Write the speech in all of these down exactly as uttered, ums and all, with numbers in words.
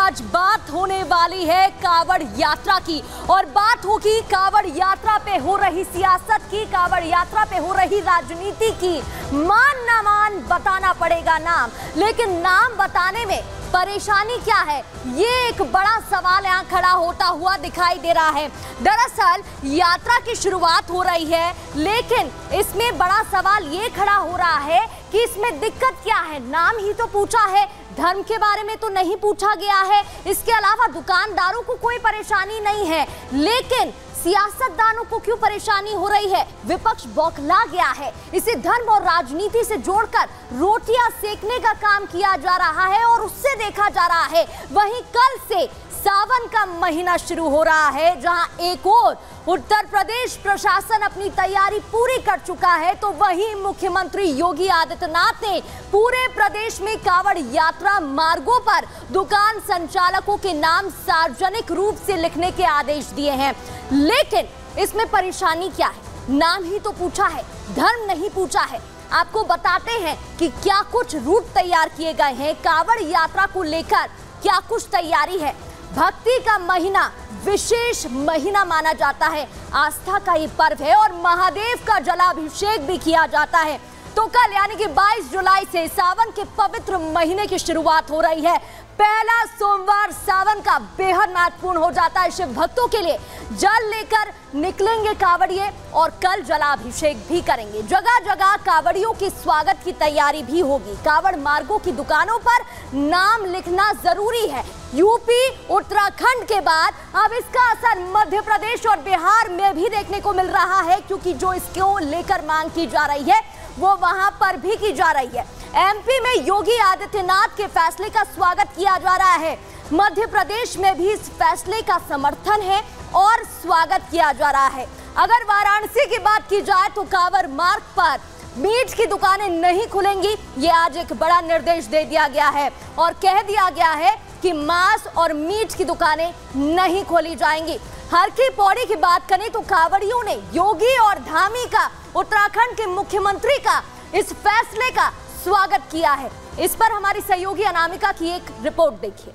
आज बात होने वाली है कांवड़ यात्रा की, और बात होगी कांवड़ यात्रा पे हो रही सियासत की, कांवड़ यात्रा पे हो रही राजनीति की। मान ना मान बताना पड़ेगा नाम, लेकिन नाम बताने में परेशानी क्या है, ये एक बड़ा सवाल यहाँ खड़ा होता हुआ दिखाई दे रहा है। दरअसल यात्रा की शुरुआत हो रही है, लेकिन इसमें बड़ा सवाल ये खड़ा हो रहा है कि इसमें दिक्कत क्या है। नाम ही तो पूछा है, धर्म के बारे में तो नहीं पूछा गया है। इसके अलावा दुकानदारों को कोई परेशानी नहीं है, लेकिन सियासतदानों को क्यों परेशानी हो रही है? विपक्ष बौखला गया है। इसे धर्म और राजनीति से जोड़कर रोटियां सेकने का काम किया जा रहा है और उससे देखा जा रहा है। वहीं कल से सावन का महीना शुरू हो रहा है, जहां एक और उत्तर प्रदेश प्रशासन अपनी तैयारी पूरी कर चुका है, तो वहीं मुख्यमंत्री योगी आदित्यनाथ ने पूरे प्रदेश में कांवड़ यात्रा मार्गों पर दुकान संचालकों के नाम सार्वजनिक रूप से लिखने के आदेश दिए हैं। लेकिन इसमें परेशानी क्या है? नाम ही तो पूछा है, धर्म नहीं पूछा है। आपको बताते हैं कि क्या कुछ रूट तैयार किए गए हैं, कांवड़ यात्रा को लेकर क्या कुछ तैयारी है। भक्ति का महीना विशेष महीना माना जाता है, आस्था का ये पर्व है और महादेव का जलाभिषेक भी किया जाता है। तो कल यानी कि बाईस जुलाई से सावन के पवित्र महीने की शुरुआत हो रही है। पहला सोमवार सावन का बेहद महत्वपूर्ण हो जाता है शिव भक्तों के लिए। जल लेकर निकलेंगे कांवड़िए और कल जलाभिषेक भी करेंगे। जगह जगह कांवड़ियों के स्वागत की तैयारी भी होगी। कांवड़ मार्गों की दुकानों पर नाम लिखना जरूरी है। यूपी उत्तराखंड के बाद अब इसका असर मध्य प्रदेश और बिहार में भी देखने को मिल रहा है, क्योंकि जो इसको लेकर मांग की जा रही है वो वहां पर भी की जा रही है। एमपी में योगी आदित्यनाथ के फैसले का स्वागत किया जा रहा है। मध्य प्रदेश में भी इस फैसले का समर्थन है और स्वागत किया जा रहा है। अगर वाराणसी की बात की जाए तो कांवड़ मार्ग पर मीट की दुकानें नहीं खुलेंगी, ये आज एक बड़ा निर्देश दे दिया गया है और कह दिया गया है कि मांस और मीट की दुकानें नहीं खोली जाएंगी। हर की पौड़ी की बात करें तो कांवड़ियों ने योगी और धामी का, उत्तराखंड के मुख्यमंत्री का इस फैसले का स्वागत किया है। इस पर हमारी सहयोगी अनामिका की एक रिपोर्ट देखिए।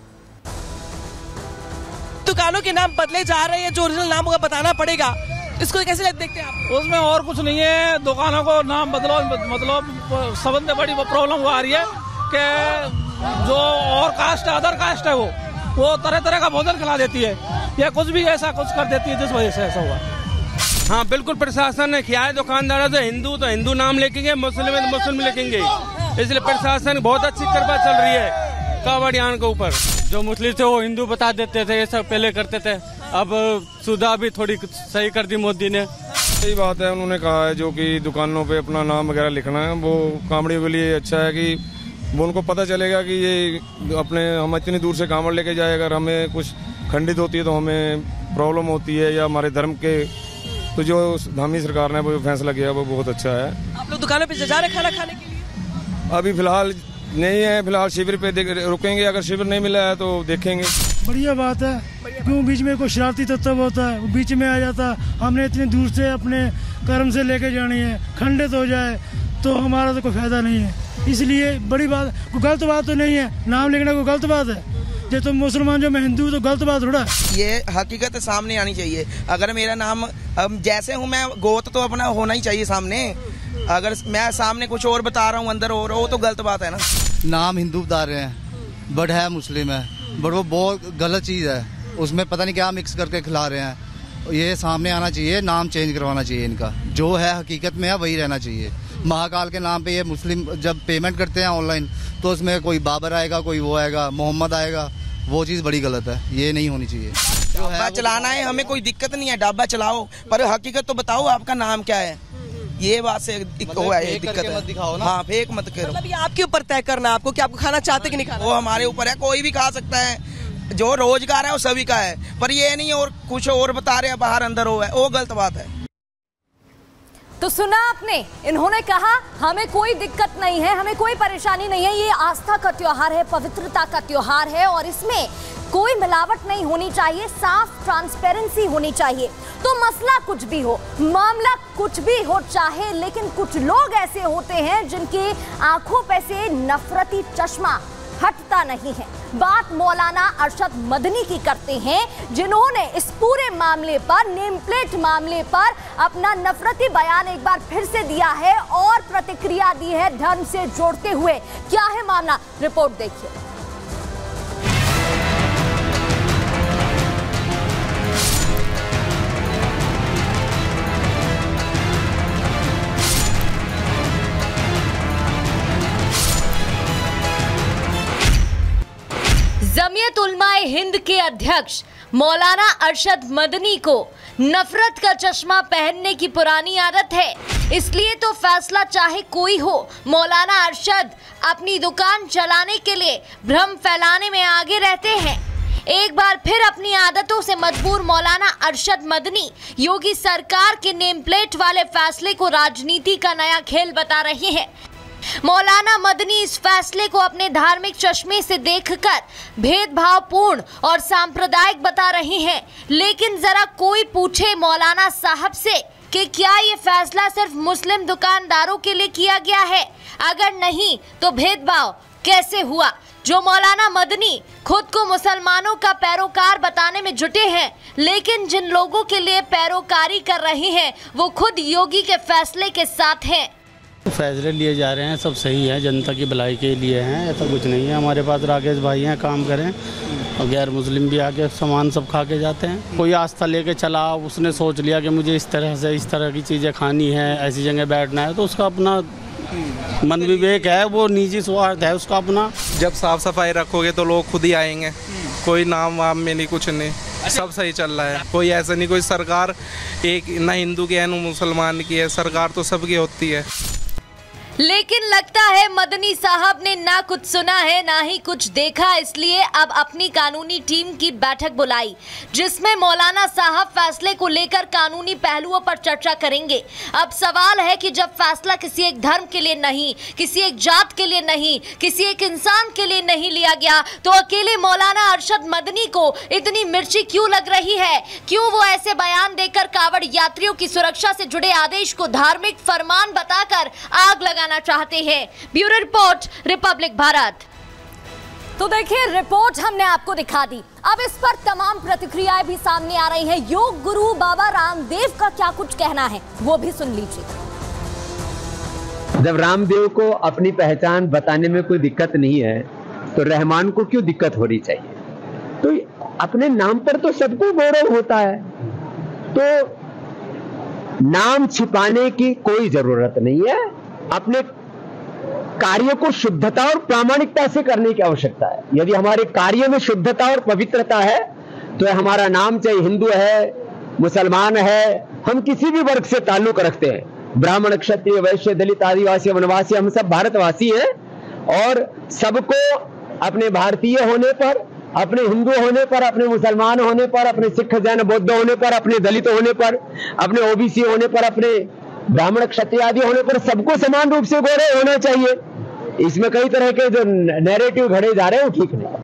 दुकानों के नाम बदले जा रहे हैं, जो ओरिजिनल नाम होगा बताना पड़ेगा, इसको कैसे देखते हैं आप? उसमें और कुछ नहीं है, दुकानों को नाम बदलो, मतलब सबसे बड़ी प्रॉब्लम आ रही है कि जो और कास्ट है, अदर कास्ट है, वो वो तरह तरह का भोजन खिला देती है या कुछ भी ऐसा कुछ कर देती है, जिस वजह से ऐसा हुआ। हाँ बिल्कुल, प्रशासन ने किया है। दुकानदारों से हिंदू तो हिंदू नाम लिखेंगे, मुस्लिम तो मुस्लिम लिखेंगे, इसलिए प्रशासन बहुत अच्छी कृपा चल रही है कांवड़ियान के ऊपर। जो मुस्लिम थे वो हिंदू बता देते थे, ये सब पहले करते थे, अब सुधा भी थोड़ी सही कर दी मोदी ने। सही बात है, उन्होंने कहा है जो कि दुकानों पे अपना नाम वगैरह लिखना है, वो कांवड़ियों के लिए अच्छा है कि वो उनको पता चलेगा कि ये अपने हम इतनी दूर से कांवड़ लेके जाए, अगर हमें कुछ खंडित होती है तो हमें प्रॉब्लम होती है या हमारे धर्म के, तो जो धामी सरकार ने वो फैसला किया वो बहुत अच्छा है। आप लोग दुकानों पे जा रहे खाना खाने के लिए? अभी फिलहाल नहीं है, फिलहाल शिविर पे रुकेंगे, अगर शिविर नहीं मिला है तो देखेंगे। बढ़िया बात है, क्यों बीच में कोई शरारती तत्व होता है, वो बीच में आ जाता। हमने इतनी दूर से अपने कर्म से लेके जानी है, खंडित हो जाए तो हमारा तो कोई फायदा नहीं है। इसलिए बड़ी बात, कोई गलत बात तो नहीं है, नाम लिखना कोई गलत बात है। जो तुम मुसलमान जो मैं हिंदू, तो गलत बात थोड़ा। ये हकीकत सामने आनी चाहिए। अगर मेरा नाम जैसे हूँ मैं, गोत तो अपना होना ही चाहिए सामने। अगर मैं सामने कुछ और बता रहा हूँ, अंदर और वो तो गलत बात है ना। नाम हिंदू बता रहे हैं, बट है मुस्लिम है, बट वो बहुत गलत चीज़ है। उसमें पता नहीं क्या मिक्स करके खिला रहे हैं। ये सामने आना चाहिए, नाम चेंज करवाना चाहिए इनका, जो है हकीकत में है वही रहना चाहिए। महाकाल के नाम पे ये मुस्लिम जब पेमेंट करते हैं ऑनलाइन, तो उसमें कोई बाबर आएगा, कोई वो आएगा, मोहम्मद आएगा, वो चीज़ बड़ी गलत है, ये नहीं होनी चाहिए। ढाबा चलाना है, हमें कोई दिक्कत नहीं है, ढाबा चलाओ, पर हकीकत तो बताओ आपका नाम क्या है। ये बात से हुआ है, दिक्कत है। दिखाओ ना। हाँ, फेक मत करो। मतलब ये आपके ऊपर तय करना आपको कि आपको खाना चाहते कि नहीं खाना। वो हमारे ऊपर है, कोई भी खा सकता है, जो रोजगार है वो सभी का है, पर ये नहीं और कुछ और बता रहे हैं बाहर अंदर हो है, वो गलत बात है। तो सुना आपने, इन्होंने कहा हमें कोई दिक्कत नहीं है, हमें कोई परेशानी नहीं है, ये आस्था का त्योहार है, पवित्रता का त्योहार है और इसमें कोई मिलावट नहीं होनी चाहिए, साफ ट्रांसपेरेंसी होनी चाहिए। तो मसला कुछ भी हो, मामला कुछ भी हो चाहे, लेकिन कुछ लोग ऐसे होते हैं जिनके आंखों पे से नफरती चश्मा हटता नहीं है। बात मौलाना अरशद मदनी की करते हैं, जिन्होंने इस पूरे मामले पर, नेम प्लेट मामले पर अपना नफरती बयान एक बार फिर से दिया है और प्रतिक्रिया दी है धर्म से जोड़ते हुए। क्या है मामला, रिपोर्ट देखिए। जमीयत उलमाए हिंद के अध्यक्ष मौलाना अरशद मदनी को नफरत का चश्मा पहनने की पुरानी आदत है, इसलिए तो फैसला चाहे कोई हो, मौलाना अरशद अपनी दुकान चलाने के लिए भ्रम फैलाने में आगे रहते हैं। एक बार फिर अपनी आदतों से मजबूर मौलाना अरशद मदनी योगी सरकार के नेम प्लेट वाले फैसले को राजनीति का नया खेल बता रहे हैं। मौलाना मदनी इस फैसले को अपने धार्मिक चश्मे से देखकर भेदभावपूर्ण और सांप्रदायिक बता रहे हैं, लेकिन जरा कोई पूछे मौलाना साहब से कि क्या ये फैसला सिर्फ मुस्लिम दुकानदारों के लिए किया गया है? अगर नहीं तो भेदभाव कैसे हुआ? जो मौलाना मदनी खुद को मुसलमानों का पैरोकार बताने में जुटे हैं, लेकिन जिन लोगों के लिए पैरोकारी कर रहे हैं वो खुद योगी के फैसले के साथ हैं। फैसले लिए जा रहे हैं सब सही है, जनता की भलाई के लिए हैं, ऐसा कुछ नहीं है। हमारे पास राकेश भाई हैं, काम करें, और गैर मुस्लिम भी आके सामान सब खा के जाते हैं। कोई आस्था लेके चला, उसने सोच लिया कि मुझे इस तरह से इस तरह की चीज़ें खानी है, ऐसी जगह बैठना है, तो उसका अपना मन विवेक है, वो निजी स्वार्थ है उसका अपना। जब साफ सफाई रखोगे तो लोग खुद ही आएंगे, कोई नाम वाम में नहीं, कुछ नहीं, सब सही चल रहा है। कोई ऐसा नहीं, कोई सरकार एक ना हिंदू की है ना मुसलमान की है, सरकार तो सबकी होती है। लेकिन लगता है मदनी साहब ने ना कुछ सुना है ना ही कुछ देखा, इसलिए अब अपनी कानूनी टीम की बैठक बुलाई, जिसमें मौलाना साहब फैसले को लेकर कानूनी पहलुओं पर चर्चा करेंगे। अब सवाल है कि जब फैसला किसी एक धर्म के लिए नहीं, किसी एक जात के लिए नहीं, किसी एक इंसान के लिए नहीं लिया गया, तो अकेले मौलाना अरशद मदनी को इतनी मिर्ची क्यों लग रही है? क्यों वो ऐसे बयान देकर कावड़ यात्रियों की सुरक्षा से जुड़े आदेश को धार्मिक फरमान बताकर आग लगा चाहते हैं? Bureau report, Republic Bharat. तो देखिए, रिपोर्ट हमने आपको दिखा दी, अब इस पर तमाम प्रतिक्रियाएं भी सामने आ रही हैं। योग गुरु बाबा रामदेव का क्या कुछ कहना है वो भी सुन लीजिए। जब रामदेव को अपनी पहचान बताने में कोई दिक्कत नहीं है तो रहमान को क्यों दिक्कत होनी चाहिए? तो अपने नाम पर तो सबको गौरव होता है, तो नाम छिपाने की कोई जरूरत नहीं है। अपने कार्य को शुद्धता और प्रामाणिकता से करने की आवश्यकता है। यदि हमारे कार्य में शुद्धता और पवित्रता है तो हमारा नाम चाहे हिंदू है, मुसलमान है, हम किसी भी वर्ग से ताल्लुक रखते हैं, ब्राह्मण, क्षत्रिय, वैश्य, दलित, आदिवासी, वनवासी, हम सब भारतवासी हैं, और सबको अपने भारतीय होने पर, अपने हिंदू होने पर, अपने मुसलमान होने पर, अपने सिख, जैन, बौद्ध होने पर, अपने दलित होने पर, अपने ओबीसी होने पर, अपने ब्राह्मण, क्षत्रिय आदि होने पर सबको समान रूप से गौरव होना चाहिए। इसमें कई तरह के जो नैरेटिव घड़े जा रहे हैं वो ठीक नहीं।